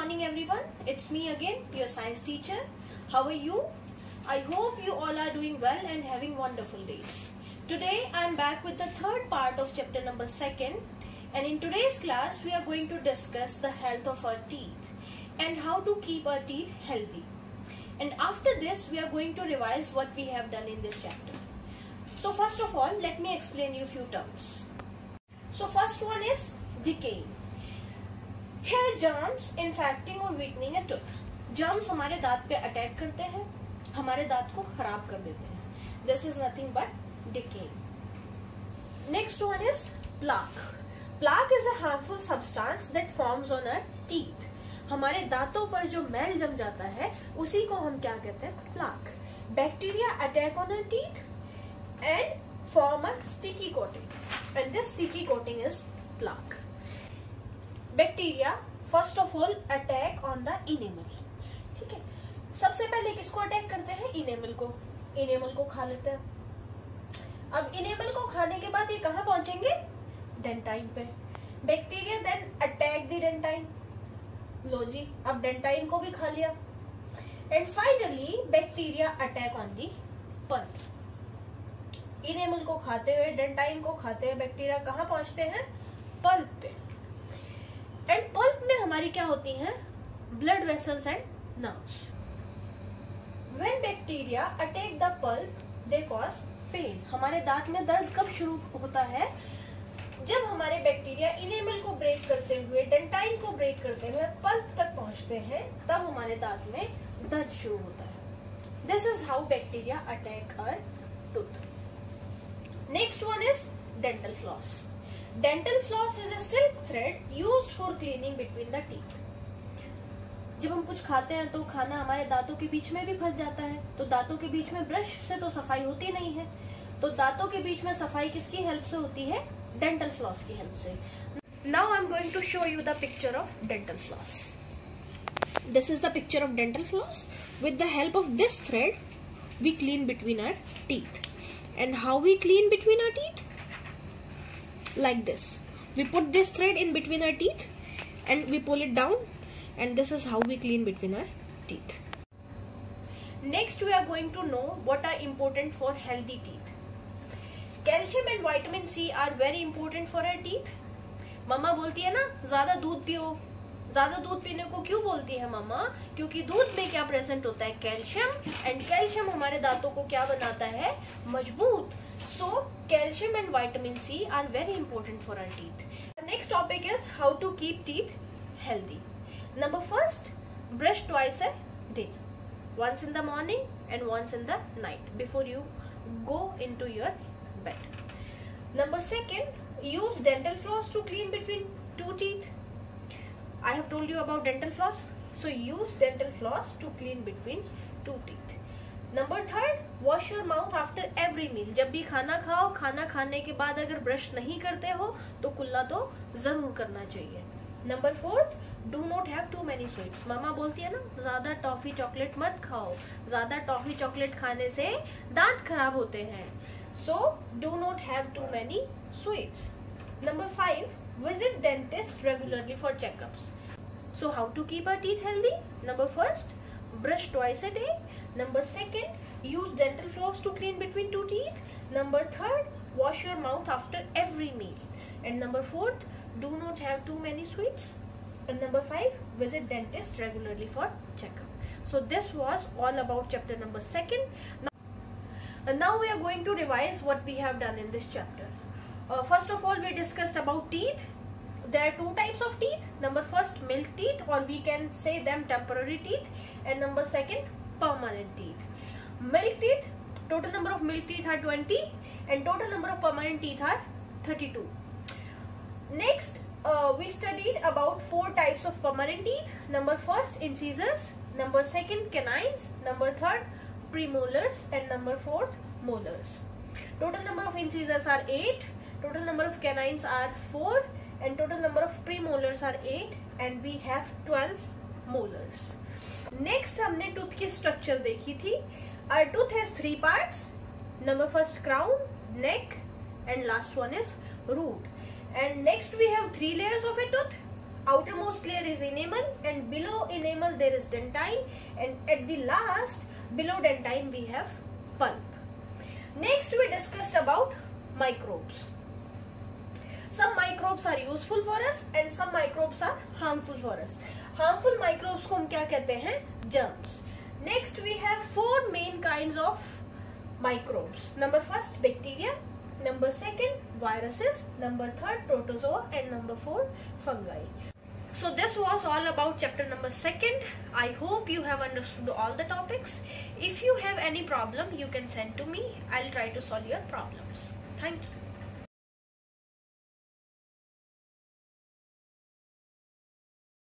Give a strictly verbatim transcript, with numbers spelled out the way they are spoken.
morning everyone, it's me again, your science teacher. How are you? I hope you all are doing well and having wonderful days. Today I am back with the third part of chapter number second, and in today's class we are going to discuss the health of our teeth and how to keep our teeth healthy. And after this we are going to revise what we have done in this chapter. So first of all, let me explain you a few terms. So first one is decay. Hair germs infecting or weakening a tooth. Germs हमारे दांत पे attack करते हैं, हमारे दांत को खराब कर देते हैं. This is nothing but decay. Next one is plaque. Plaque is a harmful substance that forms on our teeth. हमारे दांतों पर जो मैल जम जाता है उसी को हम क्या कहते हैं? Plaque. Bacteria attack on our teeth and form a sticky coating, and this sticky coating is plaque. Bacteria first of all attack on the enamel. ठीक है, सबसे पहले किसको अटैक करते हैं? इनेमल को. इनेमल को खा लेते हैं. अब इनेमल को खाने के बाद ये कहाँ पहुंचेंगे? डेंटाइन पे. Bacteria then attack the dentine. लो जी, अब डेंटाइन को भी खा लिया. And finally bacteria attack on the pulp. Enamel को खाते हुए, डेंटाइन को खाते हुए बैक्टीरिया कहाँ पहुंचते हैं? पल्प पे. एंड पल्प में हमारी क्या होती हैं? Blood vessels and nerves. When bacteria attack the pulp they cause pain. हमारे दांत में दर्द कब शुरू होता है? जब हमारे बैक्टीरिया इनेमल को ब्रेक करते हुए, डेंटाइन को ब्रेक करते हुए पल्प तक पहुंचते हैं, तब हमारे दांत में दर्द शुरू होता है. This is how bacteria attack our tooth. Next one is dental floss. Dental floss is a silk thread used for cleaning between the teeth. जब हम कुछ खाते हैं तो खाना हमारे दांतों के बीच में भी फंस जाता है, तो दांतों के बीच में ब्रश से तो सफाई होती नहीं है, तो दांतों के बीच में सफाई किसकी हेल्प से होती है? डेंटल फ्लॉस की हेल्प से. Now I am going to show you the picture of dental floss. This is the picture of dental floss. With the help of this thread we clean between our teeth. And how we clean between our teeth? Like this. We put this thread in between our teeth and we pull it down, and this is how we clean between our teeth. Next we are going to know what are important for healthy teeth. Calcium and vitamin C are very important for our teeth. मम्मा बोलती है ना, ज्यादा दूध पियो. ज्यादा दूध पीने को क्यों बोलती है मम्मा? क्योंकि दूध में क्या प्रेजेंट होता है? कैल्शियम. एंड कैल्शियम हमारे दांतों को क्या बनाता है? मजबूत. So calcium and vitamin C are very important for our teeth. The next topic is how to keep teeth healthy. Number first, brush twice a day. Once in the morning and once in the night before you go into your bed. Number second, use dental floss to clean between two teeth. I have told you about dental floss. So use dental floss to clean between two teeth. Number third, wash your mouth after every meal. जब भी खाना खाओ, खाना खाने के बाद अगर brush नहीं करते हो तो कुल्ला तो जरूर करना चाहिए. Number fourth, do not have too many sweets. मामा बोलती है ना, ज्यादा टॉफी चॉकलेट मत खाओ. ज्यादा टॉफी चॉकलेट खाने से दांत खराब होते हैं. So do not have too many sweets. Number five, visit dentist regularly for checkups. So how to keep our teeth healthy? Number first, brush twice a day. Number second, use dental floss to clean between two teeth. Number third, wash your mouth after every meal. And number fourth, do not have too many sweets. And number five, visit dentist regularly for checkup. So this was all about chapter number second. Now, uh, now we are going to revise what we have done in this chapter. Uh, first of all, we discussed about teeth. There are two types of teeth. Number first, milk teeth, or we can say them temporary teeth. And number second, permanent teeth. Milk teeth, total number of milk teeth are twenty, and total number of permanent teeth are thirty-two. Next, uh, we studied about four types of permanent teeth. Number first, incisors. Number second, canines. Number third, premolars. And number fourth, molars. Total number of incisors are eight. Total number of canines are four. And total number of premolars are eight, and we have twelve molars. Next हमने tooth की structure देखी थी. Our tooth has three parts. Number first, crown, neck, and last one is root. And next we have three layers of a tooth. outermost layer is enamel, and below enamel there is dentine, and at the last below dentine we have pulp. Next we discussed about microbes. Some microbes are useful for us and some microbes are harmful for us. Harmful microbes को हम क्या कहते हैं? Germs. Next we have four main kinds of microbes. Number first, bacteria. Number second, viruses. Number third, protozoa. And number four, fungi. So this was all about chapter number second. I hope you have understood all the topics. If you have any problem, you can send to me. I'll try to solve your problems. Thank you.